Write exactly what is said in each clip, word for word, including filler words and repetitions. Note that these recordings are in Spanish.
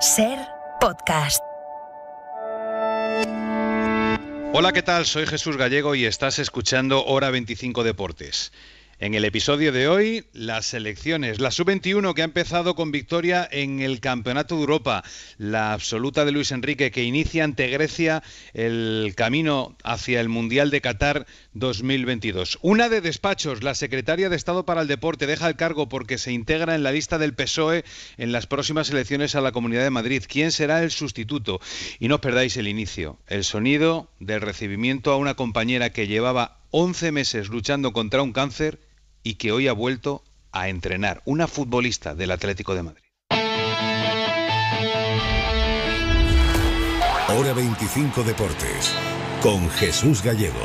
Ser Podcast. Hola, ¿qué tal? Soy Jesús Gallego y estás escuchando Hora veinticinco Deportes. En el episodio de hoy, las selecciones. La sub veintiuno que ha empezado con victoria en el Campeonato de Europa. La absoluta de Luis Enrique que inicia ante Grecia el camino hacia el Mundial de Qatar dos mil veintidós. Una de despachos, la secretaria de Estado para el Deporte, deja el cargo porque se integra en la lista del P S O E en las próximas elecciones a la Comunidad de Madrid. ¿Quién será el sustituto? Y no os perdáis el inicio, el sonido del recibimiento a una compañera que llevaba once meses luchando contra un cáncer y que hoy ha vuelto a entrenar, una futbolista del Atlético de Madrid. Hora veinticinco Deportes, con Jesús Gallego.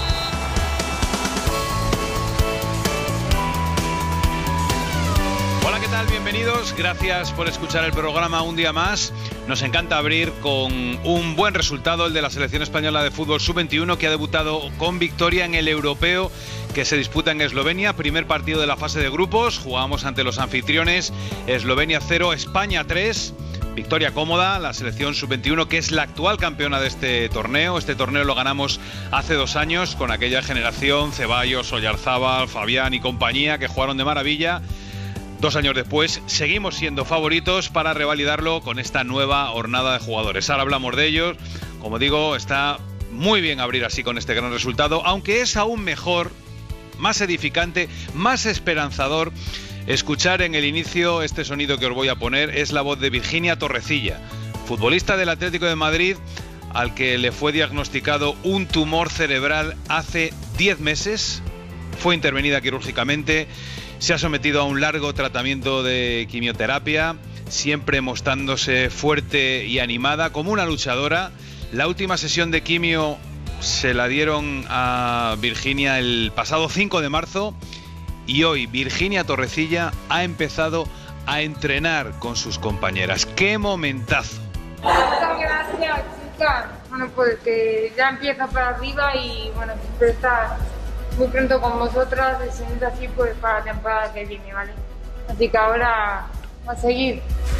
Hola, ¿qué tal? Bienvenidos, gracias por escuchar el programa un día más. Nos encanta abrir con un buen resultado, el de la selección española de fútbol sub veintiuno, que ha debutado con victoria en el europeo que se disputa en Eslovenia. Primer partido de la fase de grupos, jugamos ante los anfitriones. Eslovenia cero, España tres. Victoria cómoda, la selección sub veintiuno, que es la actual campeona de este torneo. Este torneo lo ganamos hace dos años con aquella generación, Ceballos, Oyarzábal, Fabián y compañía, que jugaron de maravilla. Dos años después seguimos siendo favoritos para revalidarlo con esta nueva hornada de jugadores. Ahora hablamos de ellos. Como digo, está muy bien abrir así con este gran resultado, aunque es aún mejor, más edificante, más esperanzador escuchar en el inicio este sonido que os voy a poner. Es la voz de Virginia Torrecilla, futbolista del Atlético de Madrid, al que le fue diagnosticado un tumor cerebral hace diez meses. Fue intervenida quirúrgicamente. Se ha sometido a un largo tratamiento de quimioterapia, siempre mostrándose fuerte y animada, como una luchadora. La última sesión de quimio se la dieron a Virginia el pasado cinco de marzo y hoy Virginia Torrecilla ha empezado a entrenar con sus compañeras. ¡Qué momentazo! Muchas gracias, chicas. Bueno, pues que ya empieza para arriba y bueno, siempre está muy pronto con vosotras, y siento así pues para la temporada que viene, ¿vale? Así que ahora a seguir.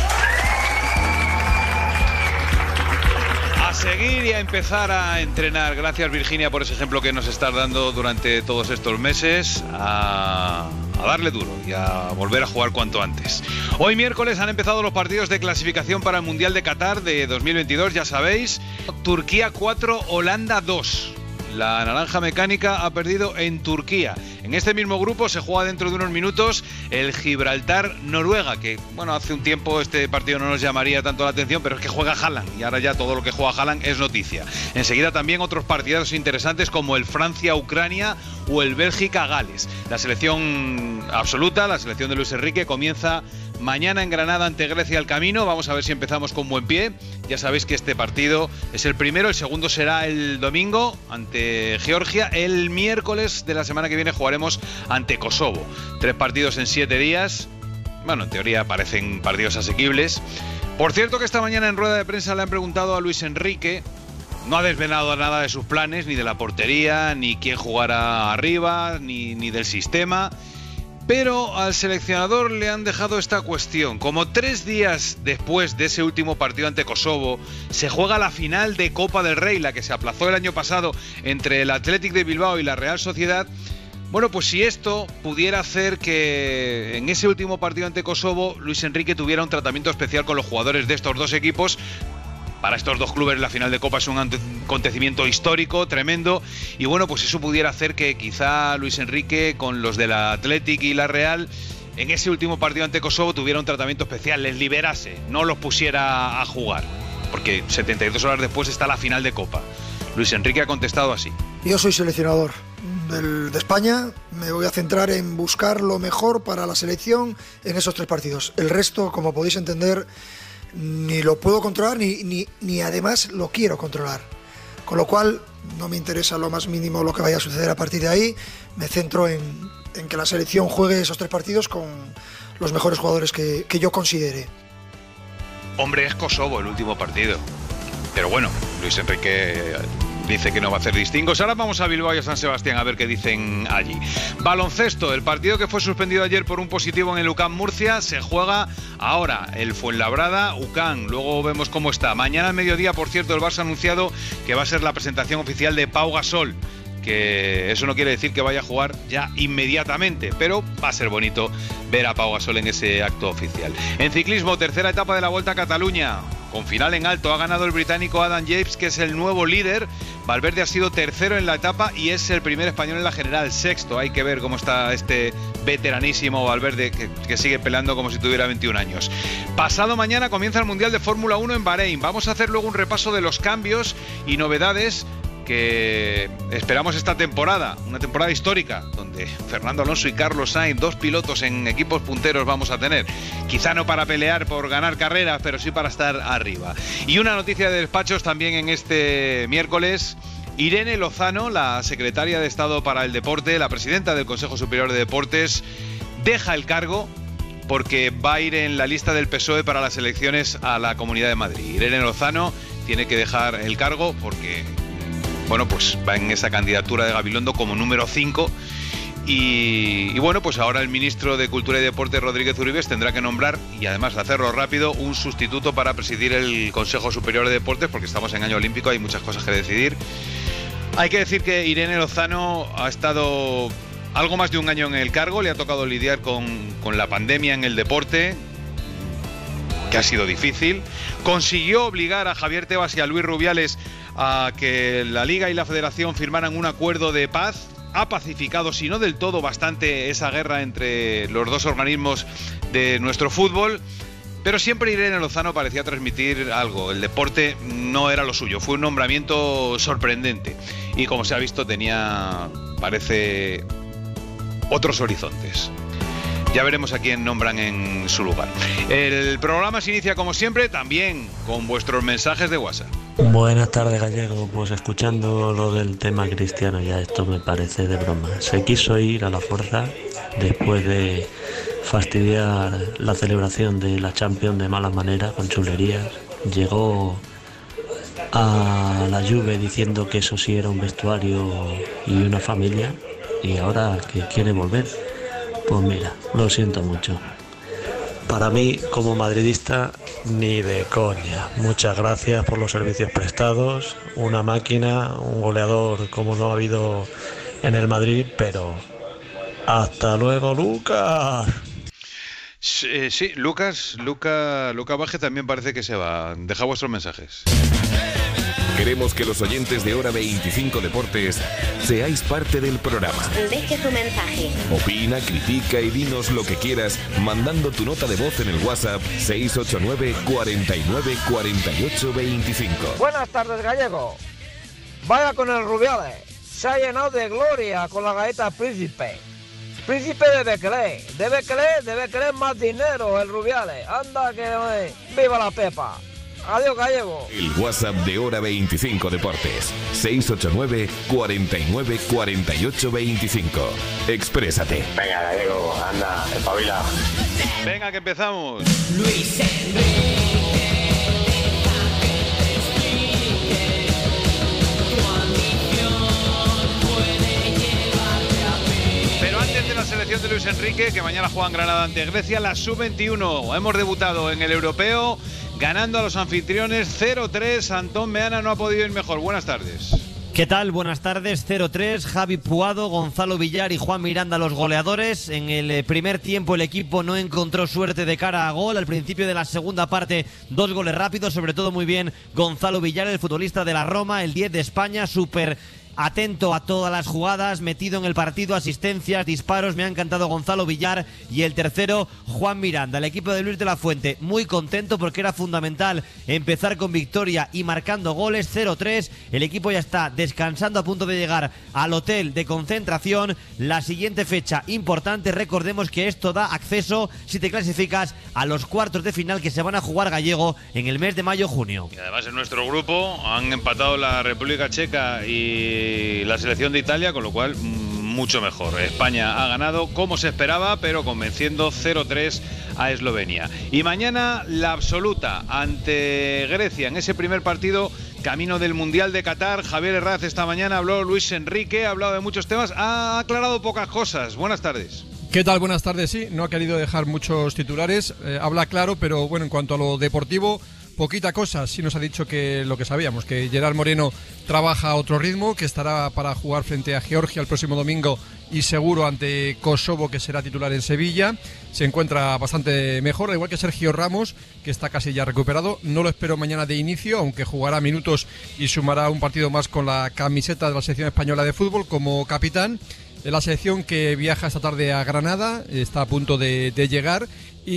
A seguir y a empezar a entrenar. Gracias, Virginia, por ese ejemplo que nos estás dando durante todos estos meses. A, a darle duro y a volver a jugar cuanto antes. Hoy miércoles han empezado los partidos de clasificación para el Mundial de Qatar de dos mil veintidós, ya sabéis. Turquía cuatro, Holanda dos. La naranja mecánica ha perdido en Turquía. En este mismo grupo se juega dentro de unos minutos el Gibraltar-Noruega, que bueno, hace un tiempo este partido no nos llamaría tanto la atención, pero es que juega Haaland y ahora ya todo lo que juega Haaland es noticia. Enseguida también otros partidazos interesantes como el Francia-Ucrania o el Bélgica-Gales. La selección absoluta, la selección de Luis Enrique, comienza mañana en Granada ante Grecia el camino. Vamos a ver si empezamos con buen pie. Ya sabéis que este partido es el primero, el segundo será el domingo ante Georgia. El miércoles de la semana que viene jugaremos ante Kosovo. Tres partidos en siete días. Bueno, en teoría parecen partidos asequibles. Por cierto que esta mañana en rueda de prensa le han preguntado a Luis Enrique. No ha desvelado nada de sus planes, ni de la portería, ni quién jugará arriba, ni, ni del sistema. Pero al seleccionador le han dejado esta cuestión. Como tres días después de ese último partido ante Kosovo, se juega la final de Copa del Rey, la que se aplazó el año pasado entre el Athletic de Bilbao y la Real Sociedad. Bueno, pues si esto pudiera hacer que en ese último partido ante Kosovo Luis Enrique tuviera un tratamiento especial con los jugadores de estos dos equipos. Para estos dos clubes la final de Copa es un acontecimiento histórico, tremendo, y bueno, pues eso pudiera hacer que quizá Luis Enrique con los de la Athletic y la Real en ese último partido ante Kosovo tuviera un tratamiento especial, les liberase, no los pusiera a jugar, porque setenta y dos horas después está la final de Copa. Luis Enrique ha contestado así. Yo soy seleccionador del, de España, me voy a centrar en buscar lo mejor para la selección en esos tres partidos. El resto, como podéis entender, ni lo puedo controlar ni, ni, ni además lo quiero controlar, con lo cual no me interesa lo más mínimo lo que vaya a suceder a partir de ahí. Me centro en, en que la selección juegue esos tres partidos con los mejores jugadores que, que yo considere. Hombre, es Kosovo el último partido, pero bueno, Luis Enrique dice que no va a hacer distingos. Ahora vamos a Bilbao y a San Sebastián a ver qué dicen allí. Baloncesto, el partido que fue suspendido ayer por un positivo en el U C A M Murcia se juega ahora. El Fuenlabrada, U C A M, luego vemos cómo está. Mañana al mediodía, por cierto, el Barça ha anunciado que va a ser la presentación oficial de Pau Gasol, que eso no quiere decir que vaya a jugar ya inmediatamente, pero va a ser bonito ver a Pau Gasol en ese acto oficial. En ciclismo, tercera etapa de la Vuelta a Cataluña, con final en alto. Ha ganado el británico Adam Yates, que es el nuevo líder. Valverde ha sido tercero en la etapa y es el primer español en la general, sexto. Hay que ver cómo está este veteranísimo Valverde, que, que sigue peleando como si tuviera veintiún años. Pasado mañana comienza el Mundial de Fórmula uno en Bahrein. Vamos a hacer luego un repaso de los cambios y novedades que esperamos esta temporada, una temporada histórica, donde Fernando Alonso y Carlos Sainz, dos pilotos en equipos punteros vamos a tener, quizá no para pelear por ganar carreras, pero sí para estar arriba. Y una noticia de despachos también en este miércoles: Irene Lozano, la secretaria de Estado para el Deporte, la presidenta del Consejo Superior de Deportes, deja el cargo porque va a ir en la lista del P S O E para las elecciones a la Comunidad de Madrid. Irene Lozano tiene que dejar el cargo porque, bueno, pues va en esa candidatura de Gabilondo como número cinco y, y bueno, pues ahora el ministro de Cultura y Deporte, Rodríguez Uribes, tendrá que nombrar, y además de hacerlo rápido, un sustituto para presidir el Consejo Superior de Deportes, porque estamos en año olímpico, hay muchas cosas que decidir. Hay que decir que Irene Lozano ha estado algo más de un año en el cargo, le ha tocado lidiar con, con la pandemia en el deporte, que ha sido difícil. Consiguió obligar a Javier Tebas y a Luis Rubiales a que la Liga y la Federación firmaran un acuerdo de paz. Ha pacificado, si no del todo, bastante esa guerra entre los dos organismos de nuestro fútbol, pero siempre Irene Lozano parecía transmitir algo. El deporte no era lo suyo, fue un nombramiento sorprendente y, como se ha visto, tenía, parece, otros horizontes. Ya veremos a quién nombran en su lugar. El programa se inicia, como siempre, también con vuestros mensajes de WhatsApp. Buenas tardes, Gallego. Pues escuchando lo del tema Cristiano, ya esto me parece de broma. Se quiso ir a la fuerza después de fastidiar la celebración de la Champions de mala manera, con chulerías. Llegó a la Juve diciendo que eso sí era un vestuario y una familia, y ahora que quiere volver. Pues mira, lo siento mucho. Para mí, como madridista, ni de coña. Muchas gracias por los servicios prestados. Una máquina, un goleador como no ha habido en el Madrid, pero hasta luego, Lucas. Sí, sí, Lucas, Luca, Luca Baje también parece que se va. Deja vuestros mensajes. Queremos que los oyentes de Hora veinticinco Deportes seáis parte del programa. Deje tu mensaje. Opina, critica y dinos lo que quieras mandando tu nota de voz en el WhatsApp seis ocho nueve, cuarenta y nueve, cuarenta y ocho, veinticinco. Buenas tardes, Gallego. Vaya con el Rubiales. Se ha llenado de gloria con la galleta Príncipe. Príncipe debe creer, debe creer, debe creer más dinero el Rubiales. Anda que eh, viva la Pepa. Adiós, Gallego. El WhatsApp de Hora veinticinco Deportes, seis ocho nueve, cuarenta y nueve, cuarenta y ocho, veinticinco. Exprésate. Venga, Gallego, anda, espabila. Venga, que empezamos. Luis Enrique. De la selección de Luis Enrique, que mañana juega en Granada ante Grecia, la sub veintiuno. Hemos debutado en el europeo ganando a los anfitriones cero tres. Antón Meana no ha podido ir mejor. Buenas tardes. ¿Qué tal? Buenas tardes. cero tres, Javi Puado, Gonzalo Villar y Juan Miranda los goleadores. En el primer tiempo el equipo no encontró suerte de cara a gol. Al principio de la segunda parte, dos goles rápidos, sobre todo muy bien Gonzalo Villar, el futbolista de la Roma, el diez de España, súper atento a todas las jugadas, metido en el partido, asistencias, disparos. Me ha encantado Gonzalo Villar. Y el tercero, Juan Miranda. El equipo de Luis de la Fuente muy contento porque era fundamental empezar con victoria y marcando goles. Cero tres, el equipo ya está descansando, a punto de llegar al hotel de concentración. La siguiente fecha importante, recordemos que esto da acceso, si te clasificas, a los cuartos de final que se van a jugar, Gallego, en el mes de mayo-junio. Y además en nuestro grupo han empatado la República Checa y la selección de Italia, con lo cual mucho mejor. España ha ganado como se esperaba, pero convenciendo cero tres a Eslovenia. Y mañana la absoluta ante Grecia, en ese primer partido camino del Mundial de Qatar. Javier Herraz esta mañana habló, Luis Enrique ha hablado de muchos temas, ha aclarado pocas cosas. Buenas tardes. ¿Qué tal? Buenas tardes. Sí, no ha querido dejar muchos titulares, eh, habla claro, pero bueno, en cuanto a lo deportivo, poquita cosa. Sí nos ha dicho que lo que sabíamos, que Gerard Moreno trabaja a otro ritmo, que estará para jugar frente a Georgia el próximo domingo y seguro ante Kosovo, que será titular en Sevilla. Se encuentra bastante mejor, al igual que Sergio Ramos, que está casi ya recuperado. No lo espero mañana de inicio, aunque jugará minutos y sumará un partido más con la camiseta de la selección española de fútbol como capitán. De la selección que viaja esta tarde a Granada, está a punto de, de llegar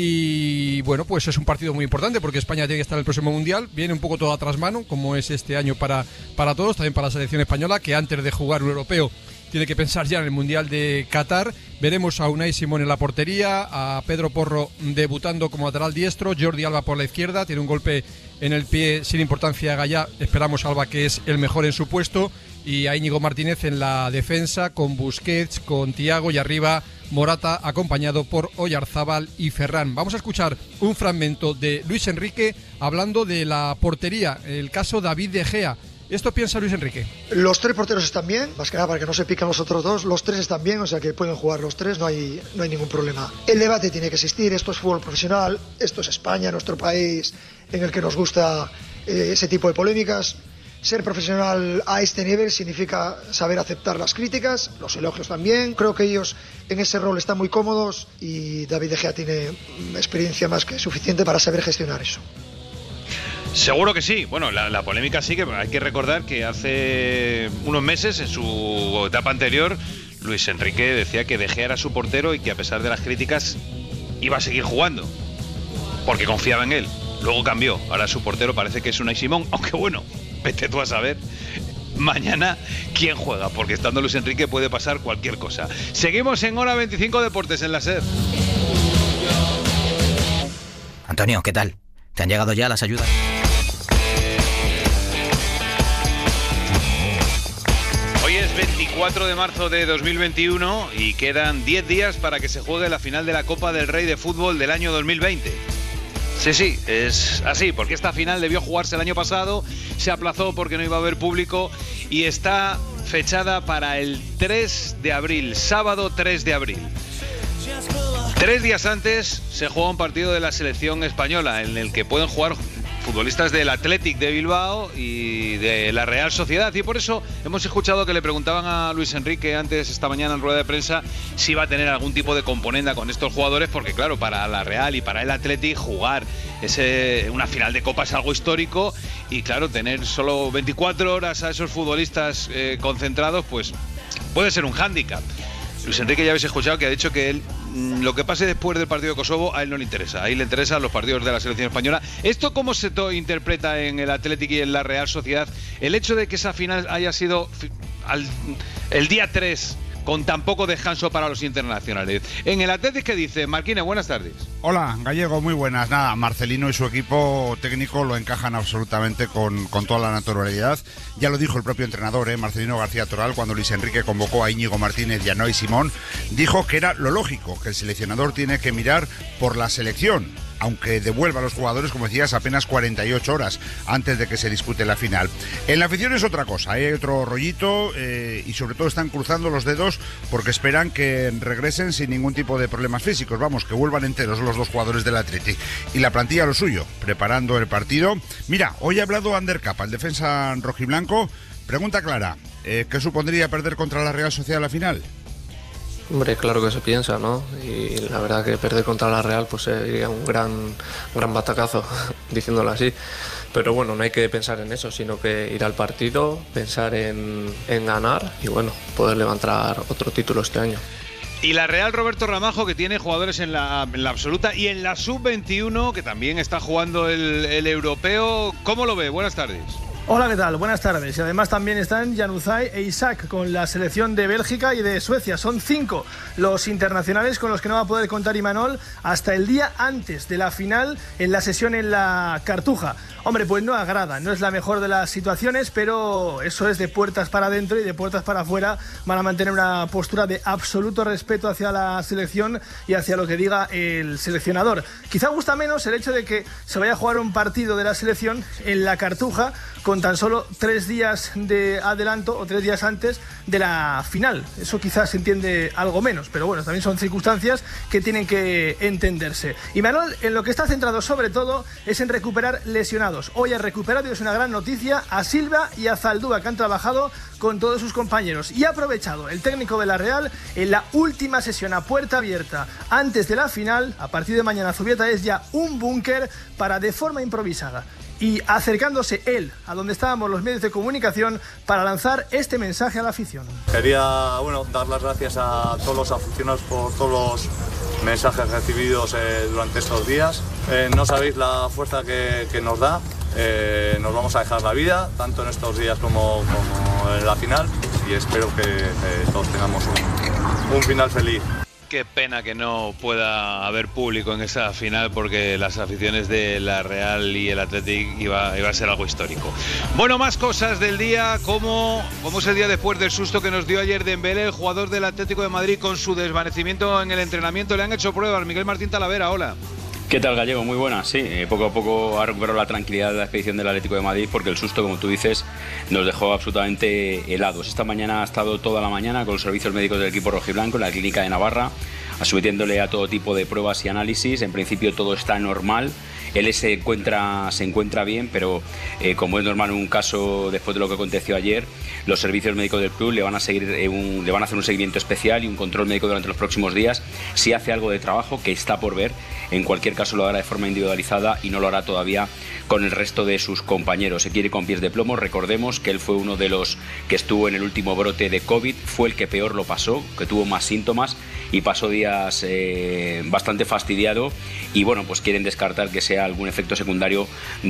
y bueno, pues es un partido muy importante porque España tiene que estar en el próximo Mundial, viene un poco todo a trasmano, como es este año para, para todos, también para la selección española, que antes de jugar un europeo tiene que pensar ya en el Mundial de Qatar. Veremos a Unai Simón en la portería, a Pedro Porro debutando como lateral diestro, Jordi Alba por la izquierda, tiene un golpe en el pie sin importancia Gallá, esperamos Alba, que es el mejor en su puesto, y a Íñigo Martínez en la defensa con Busquets, con Thiago y arriba Morata acompañado por Oyarzábal y Ferran. Vamos a escuchar un fragmento de Luis Enrique hablando de la portería, el caso David De Gea. ¿Esto piensa Luis Enrique? Los tres porteros están bien, más que nada para que no se pican los otros dos. Los tres están bien, o sea que pueden jugar los tres, no hay, no hay ningún problema. El debate tiene que existir, esto es fútbol profesional, esto es España, nuestro país, en el que nos gusta eh, ese tipo de polémicas. Ser profesional a este nivel significa saber aceptar las críticas, los elogios también. Creo que ellos en ese rol están muy cómodos y David De Gea tiene experiencia más que suficiente para saber gestionar eso. Seguro que sí. Bueno, la, la polémica sí, que hay que recordar que hace unos meses, en su etapa anterior, Luis Enrique decía que De Gea era su portero y que a pesar de las críticas iba a seguir jugando porque confiaba en él. Luego cambió, ahora su portero parece que es Unai Simón, aunque bueno, vete tú a saber mañana quién juega, porque estando Luis Enrique puede pasar cualquier cosa. Seguimos en Hora veinticinco Deportes en la SER. Antonio, ¿qué tal? ¿Te han llegado ya las ayudas? Hoy es veinticuatro de marzo de dos mil veintiuno y quedan diez días para que se juegue la final de la Copa del Rey de Fútbol del año dos mil veinte. Sí, sí, es así, porque esta final debió jugarse el año pasado, se aplazó porque no iba a haber público y está fechada para el tres de abril, sábado tres de abril. Tres días antes se juega un partido de la selección española en el que pueden jugar futbolistas del Athletic de Bilbao y de la Real Sociedad, y por eso hemos escuchado que le preguntaban a Luis Enrique antes esta mañana en rueda de prensa si iba a tener algún tipo de componenda con estos jugadores, porque claro, para la Real y para el Athletic jugar ese, una final de Copa es algo histórico y claro, tener solo veinticuatro horas a esos futbolistas eh, concentrados pues puede ser un hándicap. Luis Enrique ya habéis escuchado que ha dicho que él, lo que pase después del partido de Kosovo a él no le interesa, a él le interesan los partidos de la selección española. ¿Esto cómo se interpreta en el Athletic y en la Real Sociedad? El hecho de que esa final haya sido al, el día tres con tan poco descanso para los internacionales. En el Athletic, ¿qué dice? Marquina, buenas tardes. Hola, Gallego, muy buenas. Nada, Marcelino y su equipo técnico lo encajan absolutamente con, con toda la naturalidad. Ya lo dijo el propio entrenador, ¿eh? Marcelino García Toral, cuando Luis Enrique convocó a Íñigo Martínez y a Unai Simón, dijo que era lo lógico, que el seleccionador tiene que mirar por la selección, aunque devuelva a los jugadores, como decías, apenas cuarenta y ocho horas antes de que se dispute la final. En la afición es otra cosa, hay otro rollito eh, y sobre todo están cruzando los dedos porque esperan que regresen sin ningún tipo de problemas físicos, vamos, que vuelvan enteros los dos jugadores del Athletic. Y la plantilla lo suyo, preparando el partido. Mira, hoy ha hablado Ander Capa, el defensa rojiblanco. Pregunta clara, eh, ¿qué supondría perder contra la Real Sociedad a la final? Hombre, claro que se piensa, ¿no? Y la verdad que perder contra la Real pues sería un gran, gran batacazo, diciéndolo así. Pero bueno, no hay que pensar en eso, sino que ir al partido, pensar en, en ganar y bueno, poder levantar otro título este año. Y la Real, Roberto Ramajo, que tiene jugadores en la, en la absoluta y en la sub veintiuno, que también está jugando el, el europeo. ¿Cómo lo ve? Buenas tardes. Hola, ¿qué tal? Buenas tardes. Y además también están Januzaj e Isaac con la selección de Bélgica y de Suecia. Son cinco los internacionales con los que no va a poder contar Imanol hasta el día antes de la final en la sesión en la Cartuja. Hombre, pues no agrada, no es la mejor de las situaciones, pero eso es de puertas para adentro y de puertas para afuera. Van a mantener una postura de absoluto respeto hacia la selección y hacia lo que diga el seleccionador. Quizá gusta menos el hecho de que se vaya a jugar un partido de la selección en la Cartuja con con tan solo tres días de adelanto o tres días antes de la final. Eso quizás se entiende algo menos, pero bueno, también son circunstancias que tienen que entenderse. Y Manuel, en lo que está centrado sobre todo es en recuperar lesionados. Hoy ha recuperado, y es una gran noticia, a Silva y a Zaldúa, que han trabajado con todos sus compañeros, y ha aprovechado el técnico de la Real en la última sesión a puerta abierta antes de la final. A partir de mañana Zubieta es ya un búnker para, de forma improvisada y acercándose él a donde estábamos los medios de comunicación, para lanzar este mensaje a la afición. Quería bueno, dar las gracias a todos los aficionados por todos los mensajes recibidos eh, durante estos días. Eh, no sabéis la fuerza que, que nos da. Eh, nos vamos a dejar la vida, tanto en estos días como, como en la final, y espero que eh, todos tengamos un, un final feliz. Qué pena que no pueda haber público en esa final, porque las aficiones de la Real y el Athletic iba, iba a ser algo histórico. Bueno, más cosas del día, como, como es el día después del susto que nos dio ayer Dembélé, el jugador del Atlético de Madrid, con su desvanecimiento en el entrenamiento. Le han hecho pruebas. Miguel Martín Talavera, hola. ¿Qué tal, Gallego? Muy buena, sí. Eh, poco a poco ha recuperado la tranquilidad de la expedición del Atlético de Madrid, porque el susto, como tú dices, nos dejó absolutamente helados. Esta mañana ha estado toda la mañana con los servicios médicos del equipo rojiblanco en la clínica de Navarra, sometiéndole a todo tipo de pruebas y análisis. En principio todo está normal. Él se encuentra, se encuentra bien, pero eh, como es normal en un caso después de lo que aconteció ayer, los servicios médicos del club le van a seguir, eh, un, le van a hacer un seguimiento especial y un control médico durante los próximos días. Si hace algo de trabajo, que está por ver, en cualquier caso lo hará de forma individualizada y no lo hará todavía con el resto de sus compañeros. Se quiere con pies de plomo. Recordemos que él fue uno de los que estuvo en el último brote de COVID, fue el que peor lo pasó, que tuvo más síntomas y pasó días eh, bastante fastidiado, y bueno, pues quieren descartar que sea algún efecto secundario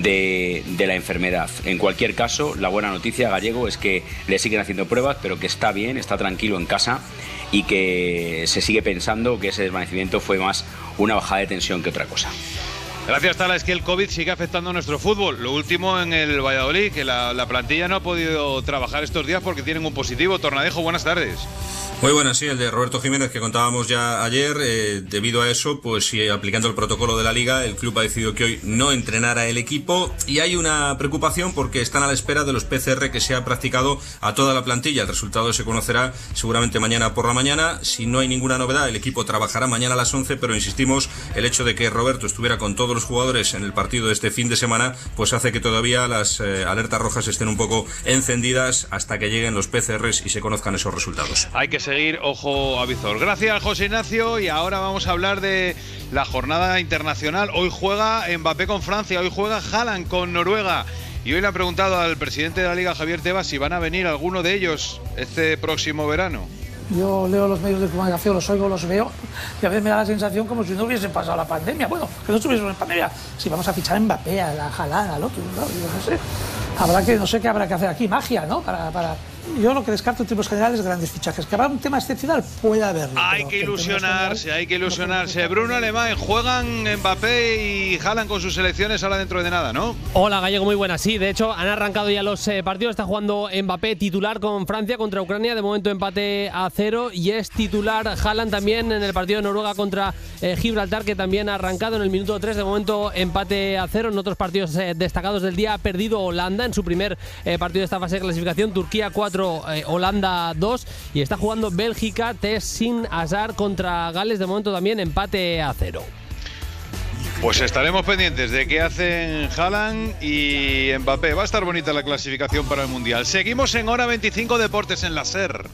de, de la enfermedad. En cualquier caso, la buena noticia, Gallego, es que le siguen haciendo pruebas, pero que está bien, está tranquilo en casa, y que se sigue pensando que ese desvanecimiento fue más una bajada de tensión que otra cosa. Gracias, Tala. Es que el COVID sigue afectando a nuestro fútbol. Lo último en el Valladolid, que la, la plantilla no ha podido trabajar estos días porque tienen un positivo. Tornadejo, buenas tardes. Muy buenas, sí, el de Roberto Jiménez, que contábamos ya ayer. Eh, debido a eso, pues sí, aplicando el protocolo de la Liga, el club ha decidido que hoy no entrenara el equipo, y hay una preocupación porque están a la espera de los P C R que se ha practicado a toda la plantilla. El resultado se conocerá seguramente mañana por la mañana. Si no hay ninguna novedad, el equipo trabajará mañana a las once, pero insistimos, el hecho de que Roberto estuviera con todos los jugadores en el partido de este fin de semana, pues hace que todavía las eh, alertas rojas estén un poco encendidas hasta que lleguen los P C Rs y se conozcan esos resultados. Hay que seguir ojo a visor. Gracias, José Ignacio, y ahora vamos a hablar de la jornada internacional. Hoy juega Mbappé con Francia, hoy juega Haaland con Noruega, y hoy le han preguntado al presidente de la Liga, Javier Tebas, si van a venir alguno de ellos este próximo verano. Yo leo los medios de comunicación, los oigo, los veo, y a veces me da la sensación como si no hubiese pasado la pandemia. Bueno, que no estuviésemos en pandemia. Si vamos a fichar a Mbappé, a la Haaland, al otro, ¿no? Yo no sé. Habrá que, no sé qué habrá que hacer aquí, magia, ¿no? Para, para... Yo lo que descarto en términos generales, grandes fichajes. Que habrá un tema excepcional, puede haberlo. Hay que ilusionarse, hay que ilusionarse. Bruno Alemán, juegan Mbappé y Haaland con sus selecciones ahora dentro de nada, ¿no? Hola, Gallego, muy buenas. Sí, de hecho, han arrancado ya los eh, partidos. Está jugando Mbappé titular con Francia contra Ucrania. De momento empate a cero. Y es titular Haaland también en el partido de Noruega contra eh, Gibraltar, que también ha arrancado en el minuto tres. De momento empate a cero. En otros partidos eh, destacados del día ha perdido Holanda en su primer eh, partido de esta fase de clasificación. Turquía cuatro, eh, Holanda dos, y está jugando Bélgica test sin Hazard contra Gales. De momento también empate a cero. Pues estaremos pendientes de qué hacen Haaland y Mbappé. Va a estar bonita la clasificación para el Mundial. Seguimos en Hora veinticinco Deportes en la SER.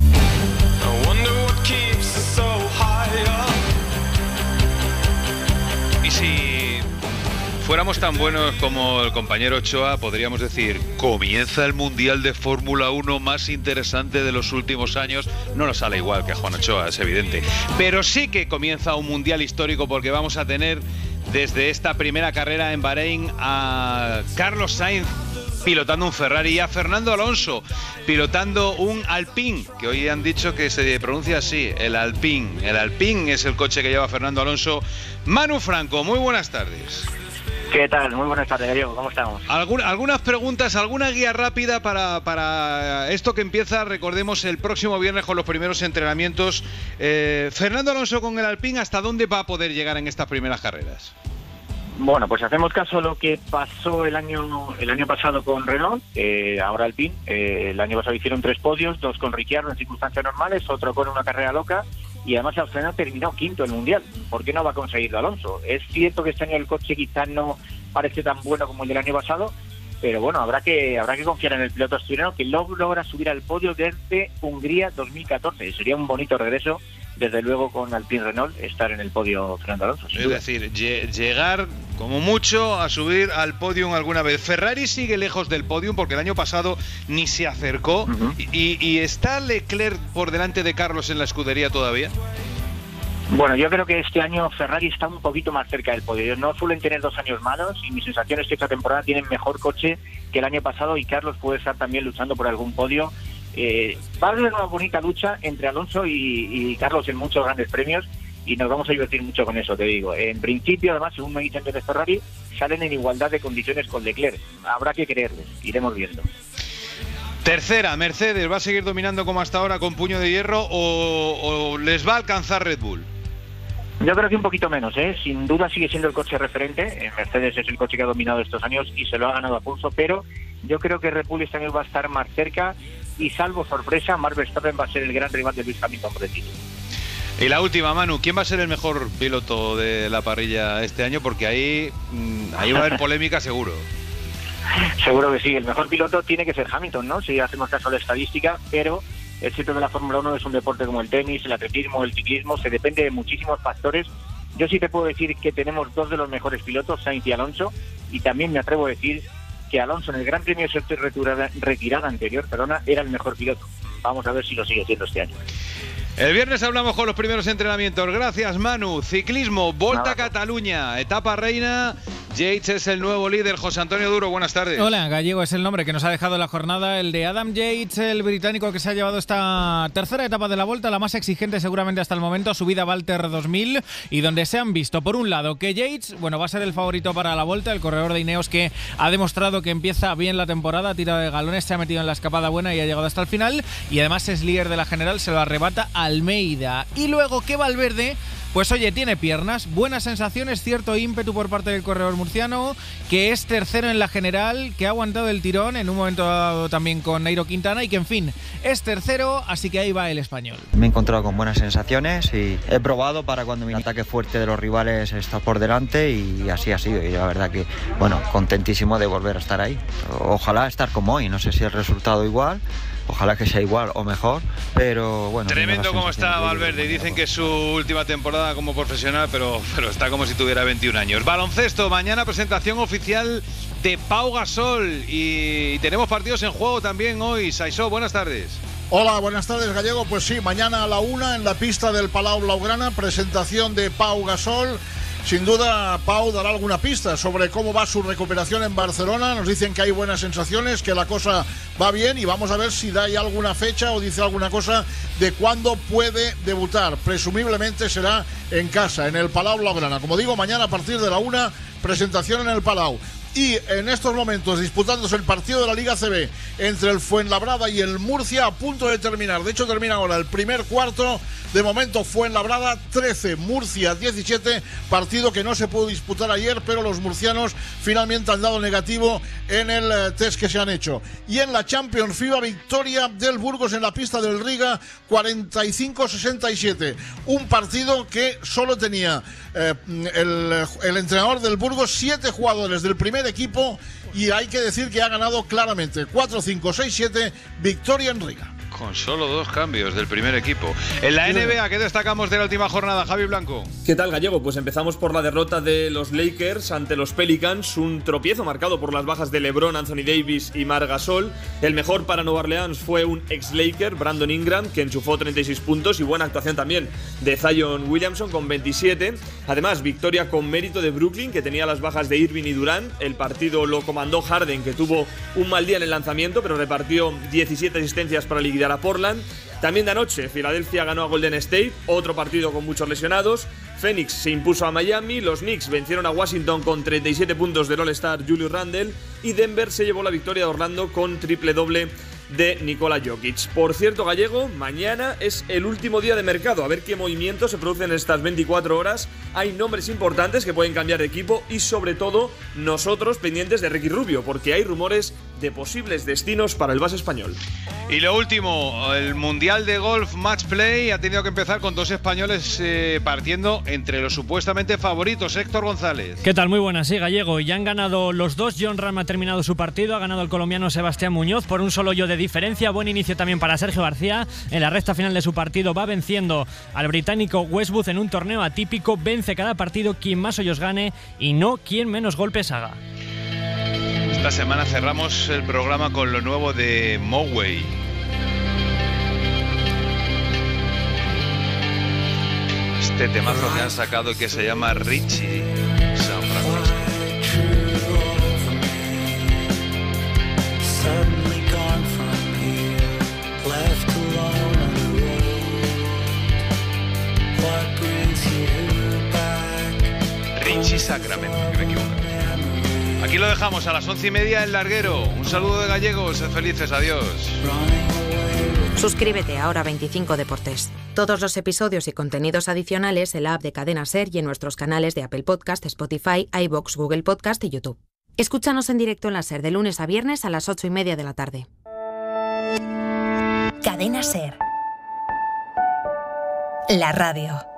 Y si fuéramos tan buenos como el compañero Ochoa, podríamos decir, comienza el Mundial de Fórmula uno más interesante de los últimos años. No nos sale igual que a Juan Ochoa, es evidente. Pero sí que comienza un Mundial histórico, porque vamos a tener desde esta primera carrera en Bahrein a Carlos Sainz pilotando un Ferrari y a Fernando Alonso pilotando un Alpine, que hoy han dicho que se pronuncia así, el Alpine. El Alpine es el coche que lleva Fernando Alonso. Manu Franco, muy buenas tardes. ¿Qué tal? Muy buenas tardes, Diego. ¿Cómo estamos? Algun, algunas preguntas, alguna guía rápida para, para esto que empieza, recordemos, el próximo viernes con los primeros entrenamientos. Eh, Fernando Alonso con el Alpine, ¿hasta dónde va a poder llegar en estas primeras carreras? Bueno, pues hacemos caso a lo que pasó el año el año pasado con Renault, eh, ahora Alpine. Eh, el año pasado hicieron tres podios, dos con Ricciardo en circunstancias normales, otro con una carrera loca, y además al final terminó quinto en el Mundial. ¿Por qué no va a conseguirlo Alonso? Es cierto que este año el coche quizás no parece tan bueno como el del año pasado, pero bueno, habrá que habrá que confiar en el piloto asturiano, que logra subir al podio desde Hungría dos mil catorce. Sería un bonito regreso, desde luego, con Alpine Renault, estar en el podio Fernando Alonso. Es decir, lle- llegar como mucho a subir al podium alguna vez. Ferrari sigue lejos del podium porque el año pasado ni se acercó. Uh-huh. y, ¿Y está Leclerc por delante de Carlos en la escudería todavía? Bueno, yo creo que este año Ferrari está un poquito más cerca del podio. No suelen tener dos años malos y mi sensación es que esta temporada tienen mejor coche que el año pasado y Carlos puede estar también luchando por algún podio. Eh, va a haber una bonita lucha entre Alonso y, y Carlos en muchos grandes premios y nos vamos a divertir mucho con eso, te digo. En principio, además, según me dicen desde Ferrari, salen en igualdad de condiciones con Leclerc. Habrá que creerles, iremos viendo. Tercera, Mercedes, ¿va a seguir dominando como hasta ahora con puño de hierro o, o les va a alcanzar Red Bull? Yo creo que un poquito menos, ¿eh? Sin duda sigue siendo el coche referente. Mercedes es el coche que ha dominado estos años y se lo ha ganado a pulso, pero yo creo que Red Bull este año va a estar más cerca y, salvo sorpresa, Max Verstappen va a ser el gran rival de Lewis Hamilton por el título. Y la última, Manu, ¿quién va a ser el mejor piloto de la parrilla este año? Porque ahí, ahí va a haber polémica seguro. Seguro que sí, el mejor piloto tiene que ser Hamilton, ¿no? Si hacemos caso a la estadística, pero el sitio de la Fórmula uno es un deporte como el tenis, el atletismo, el ciclismo, se depende de muchísimos factores. Yo sí te puedo decir que tenemos dos de los mejores pilotos, Sainz y Alonso, y también me atrevo a decir que Alonso en el Gran Premio de su retirada, retirada anterior, perdona, era el mejor piloto. Vamos a ver si lo sigue siendo este año. El viernes hablamos con los primeros entrenamientos. Gracias, Manu. Ciclismo, Volta a Cataluña, etapa reina. Yates es el nuevo líder. José Antonio Duro, buenas tardes. Hola, Gallego es el nombre que nos ha dejado la jornada, el de Adam Yates, el británico que se ha llevado esta tercera etapa de la Volta, la más exigente seguramente hasta el momento, subida Walter dos mil, y donde se han visto, por un lado, que Yates, bueno, va a ser el favorito para la Volta, el corredor de Ineos que ha demostrado que empieza bien la temporada, tira de galones, se ha metido en la escapada buena y ha llegado hasta el final, y además es líder de la general, se lo arrebata Almeida. Y luego que Valverde, pues oye, tiene piernas, buenas sensaciones, cierto ímpetu por parte del corredor murciano, que es tercero en la general, que ha aguantado el tirón en un momento dado también con Nairo Quintana y que, en fin, es tercero, así que ahí va el español. Me he encontrado con buenas sensaciones y he probado para cuando mi ataque fuerte de los rivales está por delante y así ha sido. Y la verdad que, bueno, contentísimo de volver a estar ahí. Ojalá estar como hoy, no sé si el resultado igual. Ojalá que sea igual o mejor, pero bueno. Tremendo como está Valverde. Dicen que es su última temporada como profesional, pero, pero está como si tuviera veintiún años. Baloncesto, mañana presentación oficial de Pau Gasol y tenemos partidos en juego también hoy. Saisó, buenas tardes. Hola, buenas tardes, Gallego. Pues sí, mañana a la una en la pista del Palau Blaugrana, presentación de Pau Gasol. Sin duda, Pau dará alguna pista sobre cómo va su recuperación en Barcelona. Nos dicen que hay buenas sensaciones, que la cosa va bien y vamos a ver si da ahí alguna fecha o dice alguna cosa de cuándo puede debutar. Presumiblemente será en casa, en el Palau Blaugrana. Como digo, mañana a partir de la una, presentación en el Palau. Y en estos momentos disputándose el partido de la Liga C B entre el Fuenlabrada y el Murcia, a punto de terminar. De hecho, termina ahora el primer cuarto. De momento, Fuenlabrada trece, Murcia diecisiete, partido que no se pudo disputar ayer, pero los murcianos finalmente han dado negativo en el eh, test que se han hecho. Y en la Champions FIBA, victoria del Burgos en la pista del Riga, cuarenta y cinco a sesenta y siete. Un partido que solo tenía eh, el, el entrenador del Burgos, siete jugadores del primer equipo, y hay que decir que ha ganado claramente cuatro cinco seis siete, victoria en Riga. Con solo dos cambios del primer equipo. En la N B A, ¿qué destacamos de la última jornada, Javi Blanco? ¿Qué tal, Gallego? Pues empezamos por la derrota de los Lakers ante los Pelicans, un tropiezo marcado por las bajas de LeBron, Anthony Davis y Marc Gasol. El mejor para Nueva Orleans fue un ex-Laker, Brandon Ingram, que enchufó treinta y seis puntos, y buena actuación también de Zion Williamson con veintisiete. Además, victoria con mérito de Brooklyn, que tenía las bajas de Irving y Durant. El partido lo comandó Harden, que tuvo un mal día en el lanzamiento, pero repartió diecisiete asistencias para liquidar a Portland. También de anoche, Filadelfia ganó a Golden State, otro partido con muchos lesionados. Phoenix se impuso a Miami, los Knicks vencieron a Washington con treinta y siete puntos del All-Star Julius Randle, y Denver se llevó la victoria de Orlando con triple doble de Nikola Jokic. Por cierto, Gallego, mañana es el último día de mercado. A ver qué movimientos se producen en estas veinticuatro horas. Hay nombres importantes que pueden cambiar de equipo y sobre todo nosotros pendientes de Ricky Rubio, porque hay rumores de posibles destinos para el base español. Y lo último, el Mundial de Golf Match Play ha tenido que empezar con dos españoles eh, partiendo entre los supuestamente favoritos. Héctor González. ¿Qué tal? Muy buenas, sí, Gallego. Ya han ganado los dos. Jon Rahm ha terminado su partido, ha ganado el colombiano Sebastián Muñoz por un solo hoyo de diferencia. Buen inicio también para Sergio García. En la recta final de su partido va venciendo al británico Westwood en un torneo atípico. Vence cada partido quien más hoyos gane y no quien menos golpes haga. Esta semana cerramos el programa con lo nuevo de Moway. Este temazo que han sacado y que se llama Richie San Francisco. Richie Sacramento, que me equivoco. Aquí lo dejamos a las once y media en Larguero. Un saludo de Gallegos, sed felices, adiós. Suscríbete a Hora veinticinco Deportes. Todos los episodios y contenidos adicionales en la app de Cadena SER y en nuestros canales de Apple Podcast, Spotify, iVoox, Google Podcast y YouTube. Escúchanos en directo en la SER de lunes a viernes a las ocho y media de la tarde. Cadena SER. La radio.